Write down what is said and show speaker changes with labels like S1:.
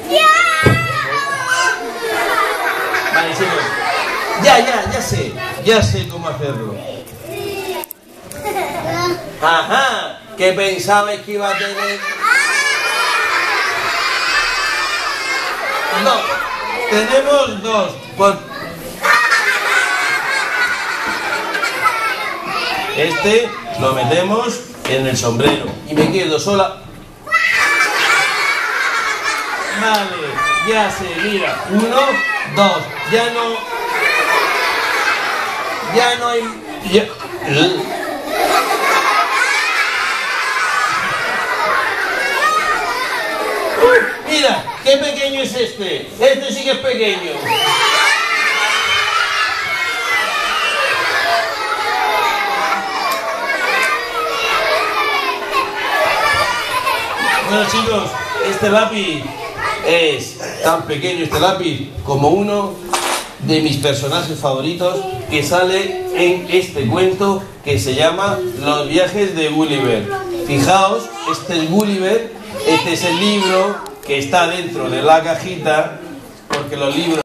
S1: Vale, chicos. Ya sé cómo hacerlo. Ajá, que pensabais que iba a tener... No, tenemos dos. Este lo metemos en el sombrero y me quedo sola. Vale, ya sé, mira, 1, 2, ya no hay... Mira, qué pequeño es este. Este sí que es pequeño. Bueno, chicos, este lápiz es tan pequeño, este lápiz, como uno de mis personajes favoritos que sale en este cuento que se llama Los viajes de Gulliver. Fijaos, este es Gulliver, este es el libro que está dentro de la cajita, porque los libros